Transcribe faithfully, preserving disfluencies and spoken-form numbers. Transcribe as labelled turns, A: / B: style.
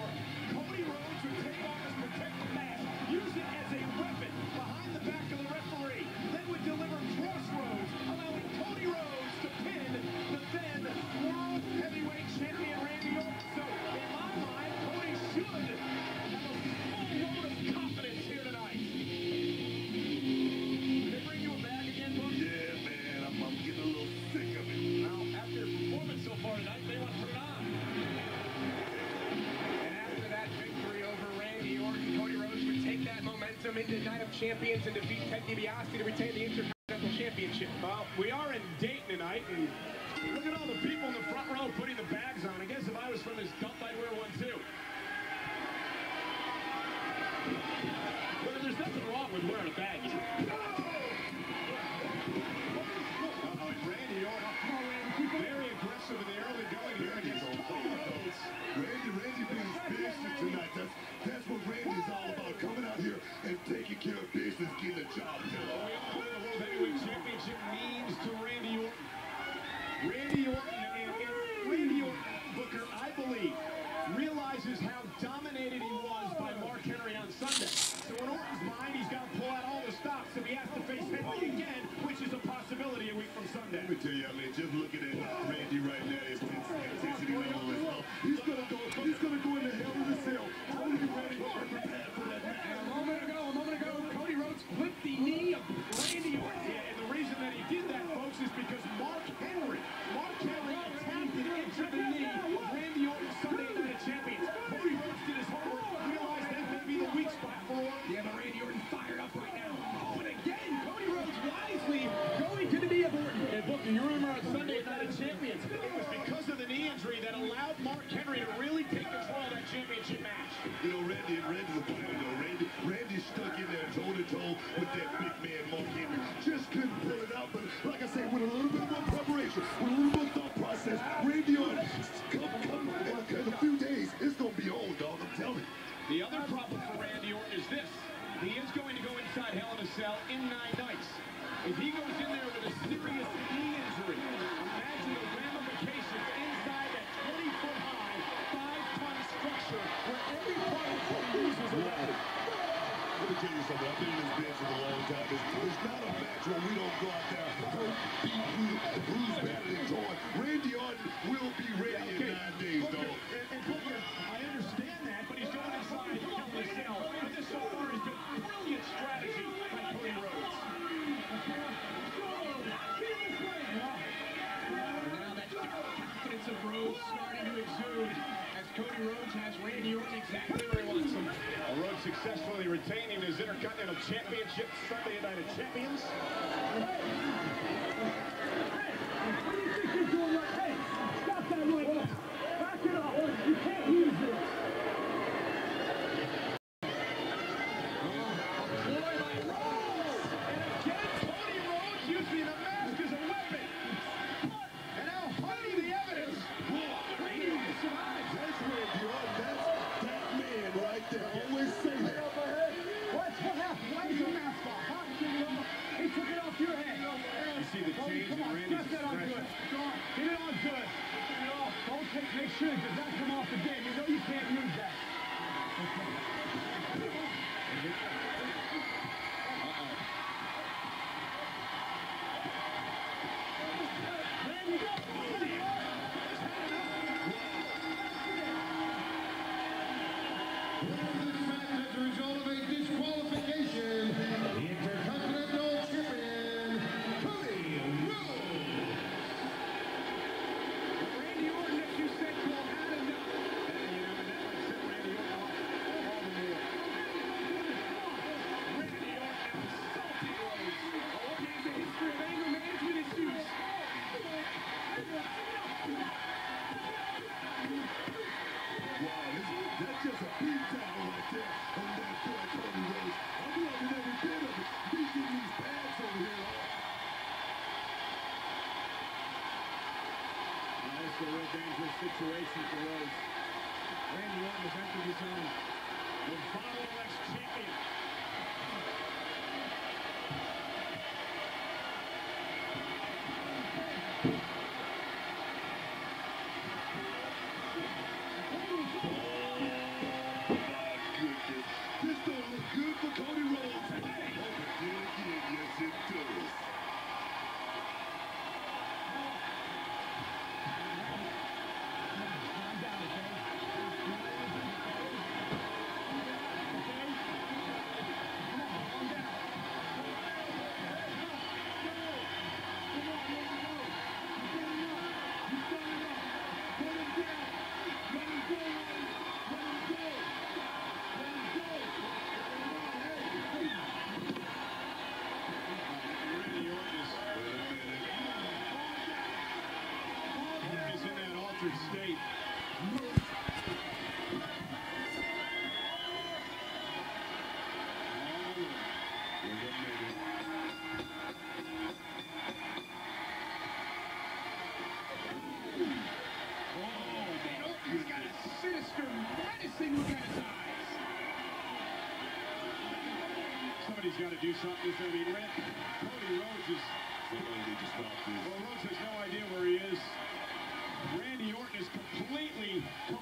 A: Orton. Cody Rhodes would take off his protective mask, use it as a weapon behind the back of the referee, then would deliver crossroads, allowing Cody Rhodes to pin the then World Heavyweight Champion Randy Orton. So, in my mind, Cody should have a full load of confidence here tonight. Did they bring you a bag again, Buck?
B: Yeah, man, I'm, I'm getting a little sick of it.
A: Now, after your performance so far tonight, they want to put it on. And after that victory over Randy Orton, Cody Rhodes would take that momentum into Night of Champions and defeat Ted DiBiase to retain the Intercontinental Championship. Well, we are in Dayton tonight, and look at all the people in the front row putting the bags on. I guess if I was from this dump, I'd wear one too. But there's nothing wrong with wearing a bag. Uh-oh, Randy Orton, very aggressive in the early going here against Cody Rhodes.
B: Randy, Randy being business tonight. That's, that's what Randy's all about. Coming out here and taking care of business, getting the job done.
A: We all know what the World Heavyweight Championship means to Randy Orton. Randy Orton and, and Randy Orton, Booker, I believe, realizes how dominated he was by Mark Henry on Sunday. So in Orton's mind, he's got to pull out all the stops if he has to face Henry again, which is a possibility a week from Sunday.
B: Let me tell you, I mean, just looking at Randy right now, his intensity level is up. He's gonna go, he's gonna go into hell in a cell. Totally ready to prepare for that match.
A: And a moment ago, a moment ago, Cody Rhodes flipped the knee of Randy Orton. Yeah, and the reason that he did that, folks, is because Mark Henry, Mark Henry attacked and injured the knee of Randy Orton Sunday Night of Champions. Cody Rhodes did his homework, realized that may be the weak spot for Orton. Yeah, but Randy Orton fired up right now. Oh, and again, Cody Rhodes wisely going to the knee of Orton. And Booker, you remember on Sunday Night of Champions, it was because of the knee injury that allowed Mark Henry to really take control of that championship match.
B: You know, Randy, Randy's a fighter, though. Randy, Randy stuck in there toe-to-toe with that big man, Mark Henry. Just couldn't pull it out, but like I say, with a little bit more preparation, with a little more thought process, Randy Orton, come, come, in a few days, it's going to be on, dog, I'm telling you.
A: The other problem for Randy Orton is this. He is going to go inside Hell in a Cell in nine nights. If he goes in there with a serious knee injury, imagine the ramifications inside that twenty-foot high, five-ton structure where every part of the loses a weapon.
B: Let me tell you something. I've been in this business a long time. It's, it's not a match where we don't go out there hurt, beat, bruise, badly torn. Randy Orton will be ready in nine days,
A: Booker,
B: dog.
A: and, and Booker, I understand that, but he's going inside Hell in a Cell. And this so far has been brilliant strategy by Cody Rhodes. Now that confidence of Rhodes starting to exude as Cody Rhodes has Randy Orton exactly where he wants him. Well, Rhodes successfully retaining his Intercontinental Championship Sunday Night of Champions.
C: What do you think you're doing right? Hey, stop that right now. Back it up. You can't use it. Make sure it does not come off the game. You know you can't use that.
D: As a result of a disqualification, the Intercontinental Champion, Cody Rhodes.
A: Randy Orton, as you said, will add enough. And you know, that might set Randy Orton off all the more. Randy Orton insulting Rhodes. Okay, it's a history of anger management issues.
B: Wow, this, that's just a beat down right there on that boy, Cody Rhodes. I'm loving every bit of it. He's getting these pads over here.
A: Now, this is a real dangerous situation for Rhodes. Randy Orton has entered his own. The Bottle X champion. thing, look at his eyes. Somebody's got to do something. I mean, Rand, Cody Rhodes is...
B: Somebody need to stop this.
A: Well, Rhodes has no idea where he is. Randy Orton is completely